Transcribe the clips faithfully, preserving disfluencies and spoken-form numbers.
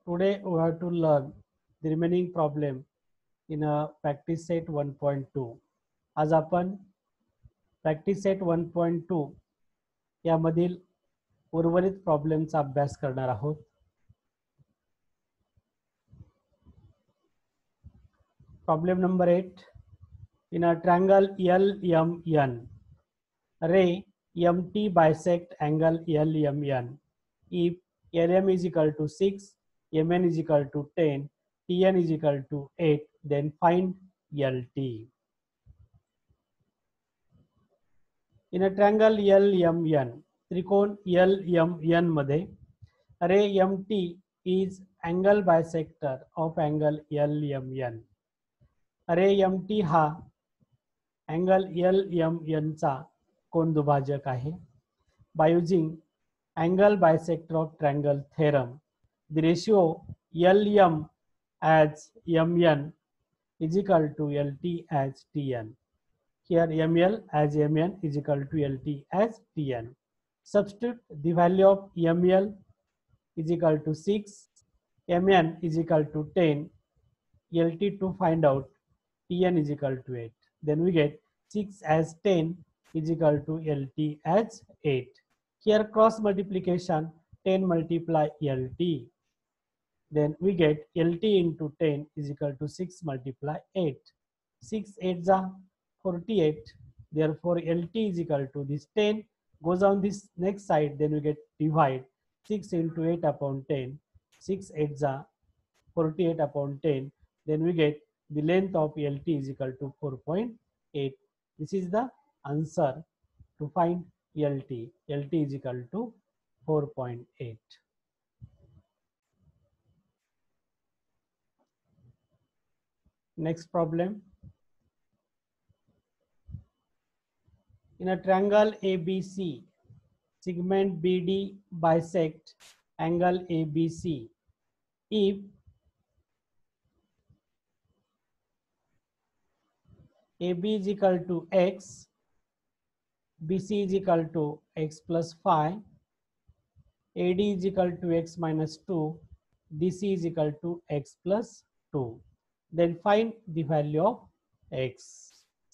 Today we have to learn the remaining problem in a practice set one point two. आज आपण practice set one point two यामधील उर्वरित प्रॉब्लेमचा अभ्यास करणार आहोत. Problem number eight. In a triangle L M N, ray M T bisect angle L M N. If L M is equal to six, M N is equal to ten, T N is equal to eight, then find L T. In a triangle L M N, त्रिकोण L M N मध्ये ray M T is angle bisector of angle L M N. Ray M T हा angle L M N चा कोन दुभाजक आहे. By using angle bisector of triangle theorem, the ratio L M as M N is equal to L T as T N. Here M L as M N is equal to L T as T N. Substitute the value of M L is equal to six, M N is equal to ten, L T to find out T N is equal to eight. Then we get six as ten is equal to L T as eight. Here cross multiplication, ten multiply L T. Then we get L T into ten is equal to six multiply eight. six eights are forty-eight. Therefore L T is equal to this ten goes on this next side. Then we get divide six into eight upon ten. six eights are forty-eight upon ten. Then we get the length of L T is equal to four point eight. This is the answer to find L T. L T is equal to four point eight. Next problem. In a triangle A B C, segment B D bisect angle A B C. If A B is equal to x, B C is equal to x plus five, A D is equal to x minus two, D C is equal to x plus two. Then find the value of x.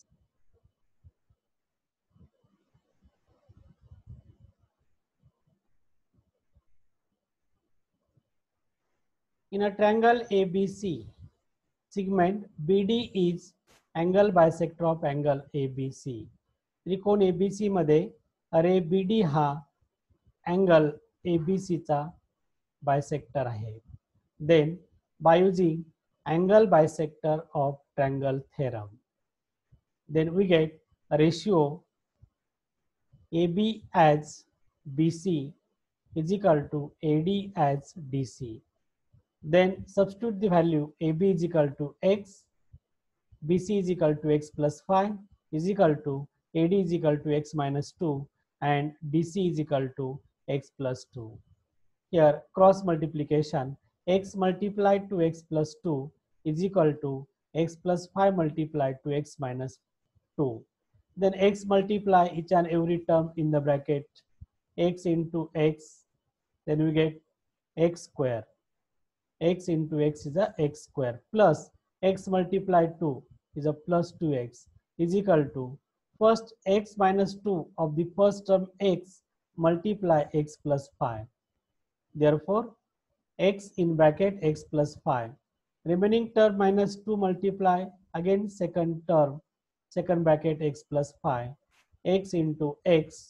In a triangle A B C, segment B D is angle bisector of angle A B C. त्रिकोण A B C मध्ये अरे B D हा angle A B C चा bisector आहे. Then by using angle bisector of triangle theorem, then we get a ratio A B as B C is equal to A D as D C. Then substitute the value A B is equal to x, B C is equal to x plus five is equal to A D is equal to x minus two and D C is equal to x plus two. Here cross multiplication, x multiplied to x plus two is equal to x plus five multiplied to x minus two. Then x multiply each and every term in the bracket, x into x, then we get x square. X into x is a x square plus x multiplied two is a plus two x is equal to first x minus two of the first term x multiply x plus five. Therefore x in bracket x plus five, remaining term minus two multiply again second term, second bracket x plus five, x into x,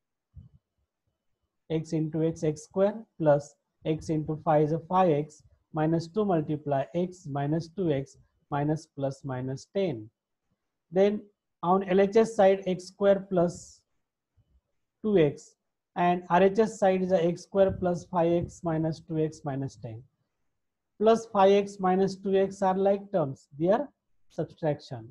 x into x, x square plus x into five is a five x minus two multiply x minus two x minus plus minus ten. Then on L H S side x square plus two x and R H S side is a x square plus five x minus two x minus ten. Plus five x minus two x are like terms, their subtraction.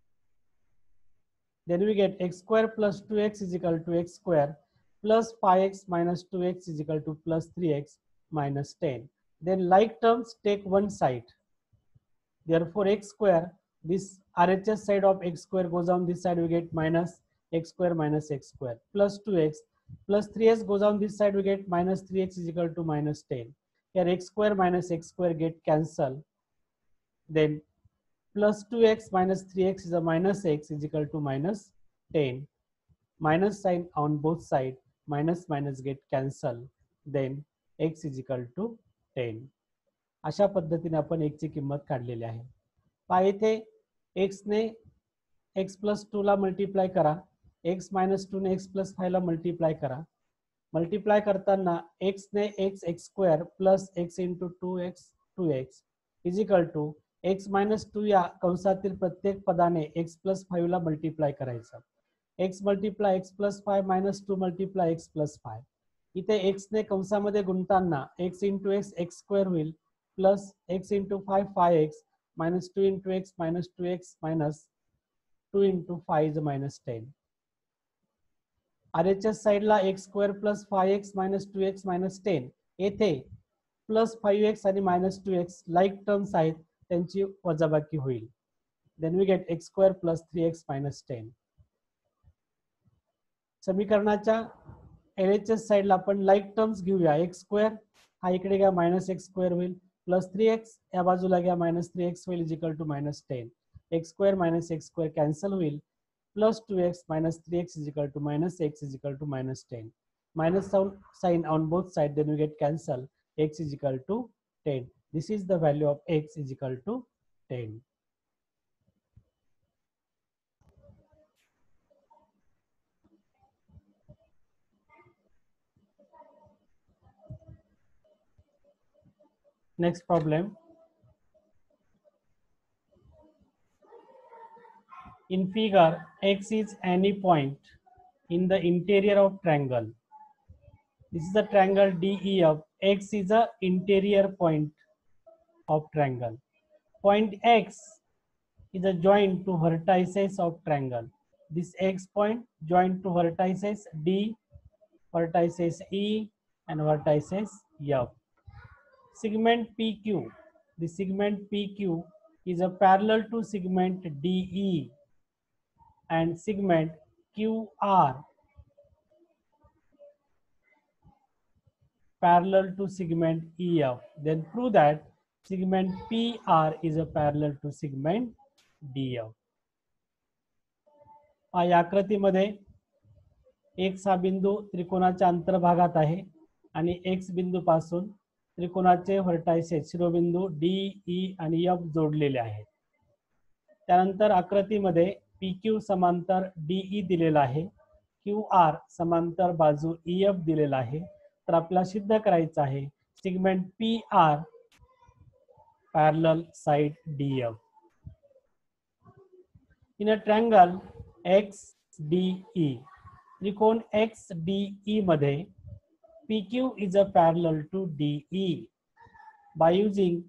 Then we get x square plus two x is equal to x square plus five x minus two x is equal to plus three x minus ten. Then like terms take one side. Therefore x square, this R H S side of x square goes on this side, we get minus x square minus x square plus two x plus three x goes on this side, we get minus three x is equal to minus ten. here x square minus x square get cancel. Then plus two x minus three x is a minus x is equal to minus ten. Minus sign on both sides, minus minus get cancel. Then x is equal to ten. अशा पद्धतीने आपण x ची किंमत काढलेली आहे. पहा इथे x ने x प्लस टू ला मल्टिप्लाय करा, x मायनस टू ने x प्लस फाइव ला मल्टिप्लाय करा. मल्टिप्लाय करताना x ने x x square plus x into two x two x is equal to x minus two या कंसातील प्रत्येक पदाने x प्लस फाइव ला मल्टिप्लाय करायचं. x multiply x plus five minus two multiply x plus five. इथे x ने कंसामध्ये गुणताना x into x x square होईल plus x into five five x minus two into x minus two x minus two into five is minus ten. RHS साइडला x square plus five x minus two x minus ten. येथे plus five x आणि minus two x like terms आहेत, त्यांची वजाबाकी होईल. Then we get x square plus three x minus ten. समीकरणाच्या LHS साइडला आपण लाईक टर्म्स घेऊया. एक्स स्क्वेअर हा इकडे घ्या मायनस एक्स स्क्वेअर होईल प्लस थ्री एक्स या बाजूला घ्या मायनस थ्री एक्स होईल is equal to minus ten. X square minus x square cancel होईल plus two x minus three x is equal to minus x is equal to minus ten. Minus sign on both sides, then we get cancel. X is equal to ten. This is the value of x is equal to ten. Next problem. In figure, x is any point in the interior of triangle. This is the triangle D E F. X is the interior point of triangle. Point X is a joint to vertices of triangle. This X point joint to vertices D, vertices E, and vertices F. Segment P Q. The segment P Q is a parallel to segment D E, and segment Q R parallel to segment E F. Then prove that segment P R is a parallel to segment D F. या आकृतीमध्ये x हा बिंदू त्रिकोणाच्या अंतर्भागात आहे आणि x बिंदू पासून त्रिकोणाचे व्हर्टायसेस शिरोबिंदू D, E आणि F जोडलेले आहेत. त्यानंतर आकृतीमध्ये P Q समांतर D E दिलेला आहे, Q R समांतर बाजू E F दिलेला आहे. तर आपल्याला सिद्ध करायचं आहे segment P R parallel side D F. In a triangle X D E, त्रिकोण X D E मध्ये P Q is a parallel to D E by using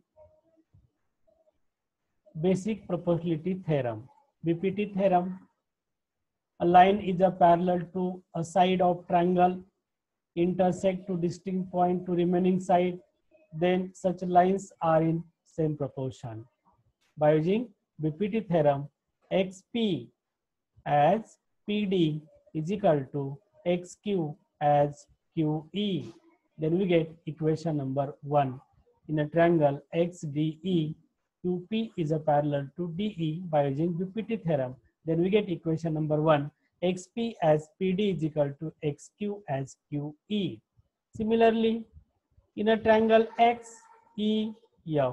basic proportionality theorem. B P T theorem. A line is a parallel to a side of triangle, intersect to distinct point to remaining side, then such lines are in same proportion. By using B P T theorem, X P as P D is equal to X Q as Q E. Then we get equation number one. In a triangle X D E, Q P is a parallel to D E by using B P T theorem. Then we get equation number one. X P as P D is equal to X Q as Q E. Similarly, in a triangle X E F,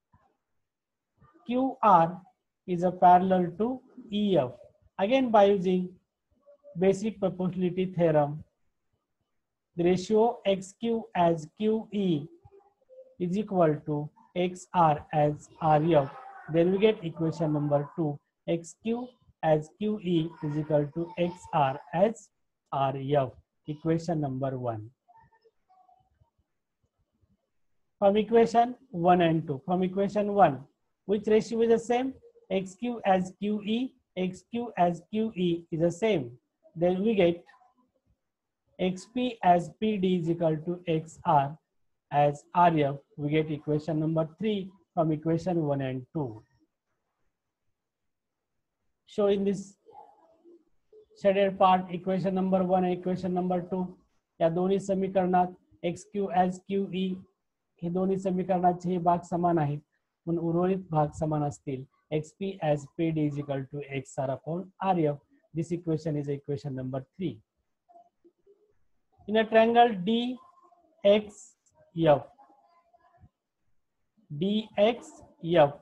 Q R is a parallel to E F. Again, by using basic proportionality theorem, the ratio X Q as Q E is equal to X R as R F. Then we get equation number two. X Q as Q E is equal to X R as R F. Equation number one. From equation one and two. From equation one, which ratio is the same? X Q as Q E, X Q as Q E is the same. Then we get X P as P D is equal to X R as R F. We get equation number three from equation one and two. Show in this shaded part equation number one and equation number two. या दोन्ही समीकरणात X Q as Q E हे दोन्ही समीकरणाचे हे भाग समान आहेत म्हणून उर्वरित भाग समान असतील. xp as pd is equal to xr upon rf. This equation is equation number three. In a triangle dxf, dxf,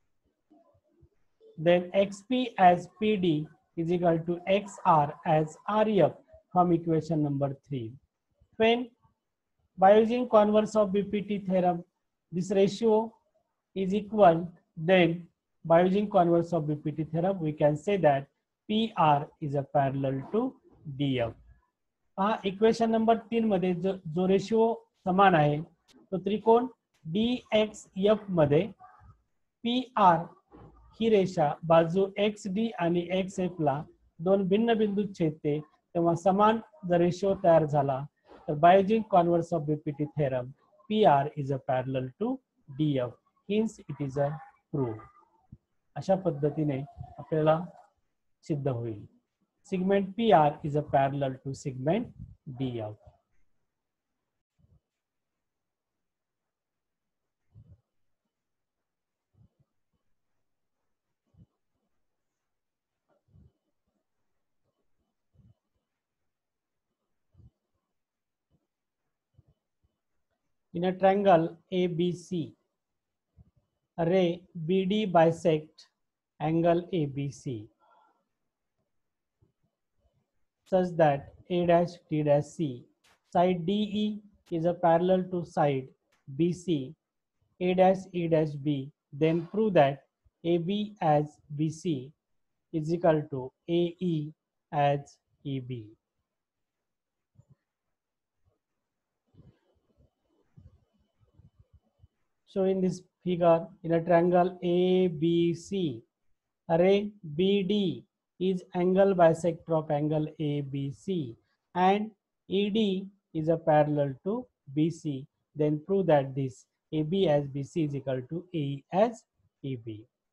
then xp as pd is equal to xr as rf from equation number three. When by using converse of B P T theorem, this ratio is equal, then by using converse of B P T theorem, we can say that P R is a parallel to D F. हा equation number तीन मध्ये जो, जो ratio समान आहे तो त्रिकोण D X F मध्ये पी आर ही रेषा बाजू एक्स डी आणि एक्स एफ ला दोन भिन्न बिंदूत छेदते तेव्हा समान जर रेशिओ तयार झाला तर by using converse of BPT theorem P R is a parallel to D F. Hence it is a proof. अशा पद्धतीने आपल्याला सिद्ध होईल. Segment P R is a parallel to segment D F. In a triangle A B C, ray B D bisect angle A B C such that A dash D dash C, side D E is a parallel to side B C, A dash E dash B, then prove that A B as B C is equal to A E as E B. So in this figure, in a triangle A B C, ray B D is angle bisector of angle A B C and E D is a parallel to B C. Then prove that this A B as B C is equal to A E as E B.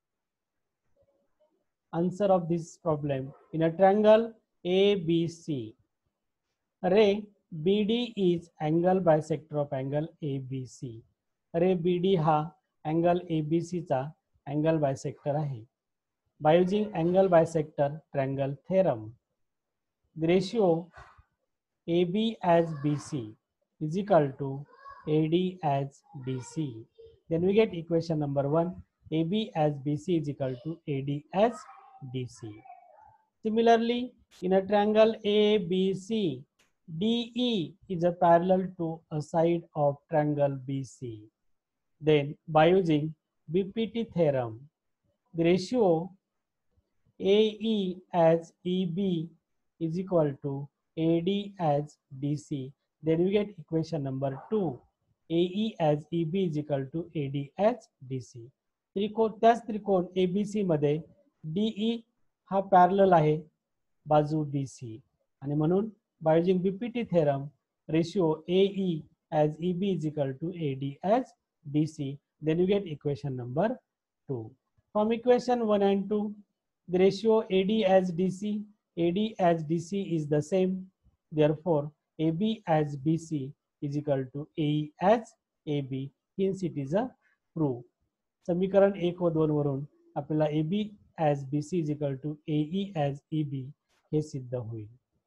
Answer of this problem: in a triangle A B C, ray B D is angle bisector of angle A B C. ray B D हा angle A B C चा angle bisector आहे. By using angle bisector triangle theorem, the ratio A B as B C is equal to A D as D C. Then we get equation number one. A B as B C is equal to A D as D C. Similarly, in a triangle A B C, D E is a parallel to a side of triangle B C. Then by using B P T theorem, the ratio A E as E B is equal to A D as D C. Then we get equation number two. A E as E B is equal to A D as D C. त्रिकोण त्याच त्रिकोण A B C मध्ये D E हा parallel आहे बाजू D C आणि म्हणून by using B P T theorem, ratio A E as E B is equal to A D as D C. Then you get equation number two. From equation one and two, the ratio A D as D C, A D as D C is the same. Therefore, A B as B C is equal to A E as A B. Hence, it is a proof. समीकरण एक व दोन वरून आपल्याला A B as B C is equal to A E as E B हे सिद्ध होईल.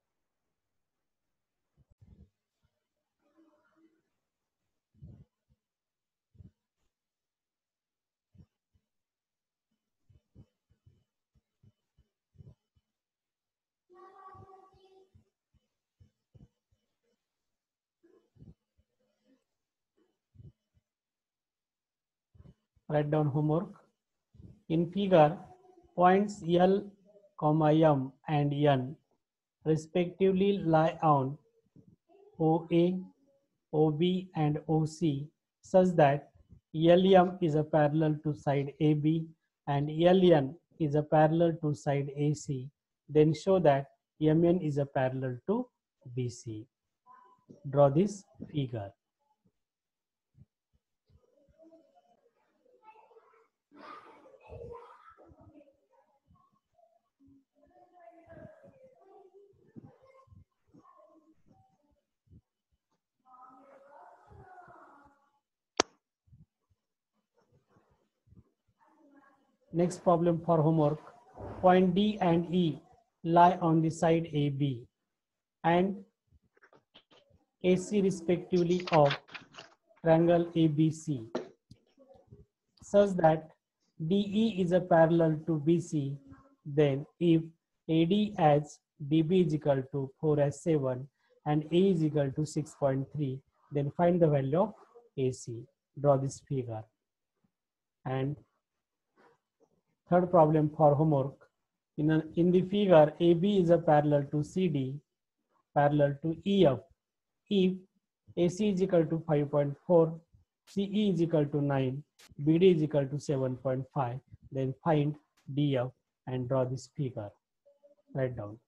Write down homework. In figure, points L, M and N respectively lie on O A, O B and O C such that L M is a parallel to side A B and L N is a parallel to side A C. Then show that M N is a parallel to B C. Draw this figure. Next problem for homework. Point D and E lie on the side A B and A C respectively of triangle A B C, such that D E is a parallel to B C. Then if A D as D B is equal to four as seven and A is equal to six point three, then find the value of A C. Draw this figure. And third problem for homework. In, a, in the figure, A B is a parallel to C D, parallel to E F. If A C is equal to five point four, C E is equal to nine, B D is equal to seven point five, then find D F and draw this figure. Write down.